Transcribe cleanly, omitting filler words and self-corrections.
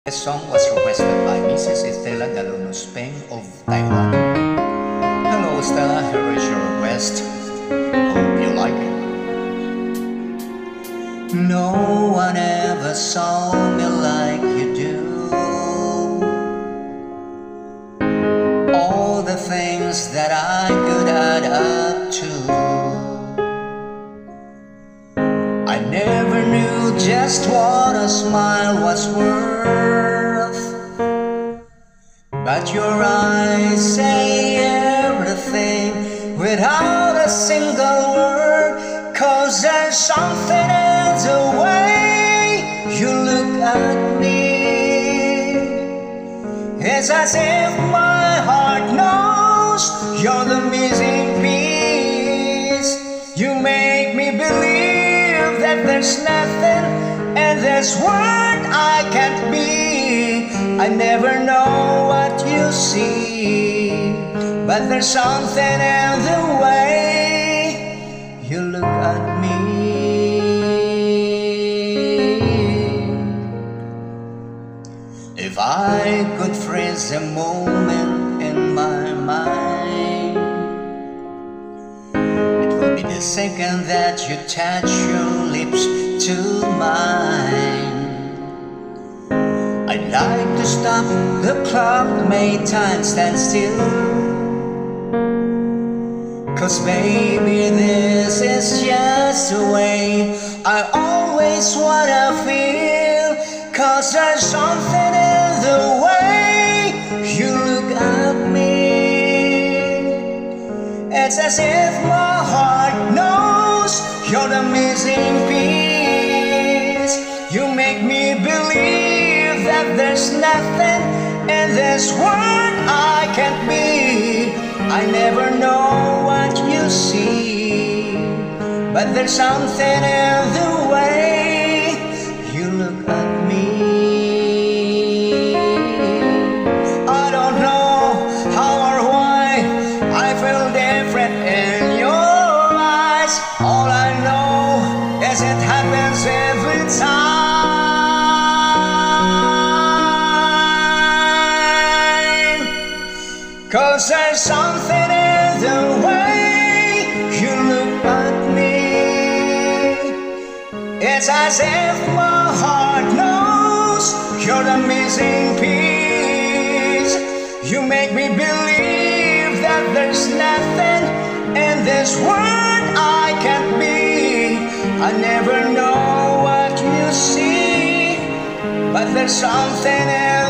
This song was requested by Mrs. Estela Galono Speng of Taiwan. Hello Estela, here is your request. Hope you like it. No one ever saw me like you do. All the things that I could add up to, I never knew just what a smile was worth, but your eyes say everything without a single word. 'Cause there's something in the way you look at me. It's as if my heart knows you're the missing piece. You make me believe that there's nothing in this world I can't be. I never know what you see, but there's something in the way you look at me. If I could freeze a moment in my mind, it would be the second that you touch your lips to mine. I'd like to stop the clock, make time stand still. 'Cause baby, this is just the way I always wanna feel. 'Cause there's something in the way you look at me. It's as if my heart knows you're the missing piece. You make me believe that there's nothing in this world I can't be. I never know what you see, but there's something in the way you look at me. I don't know how or why I feel different in your eyes. All I know is it happens every time. 'Cause there's something in the way you look at me. It's as if my heart knows you're the missing piece. You make me believe that there's nothing in this world I can't be. I never know what you see, but there's something in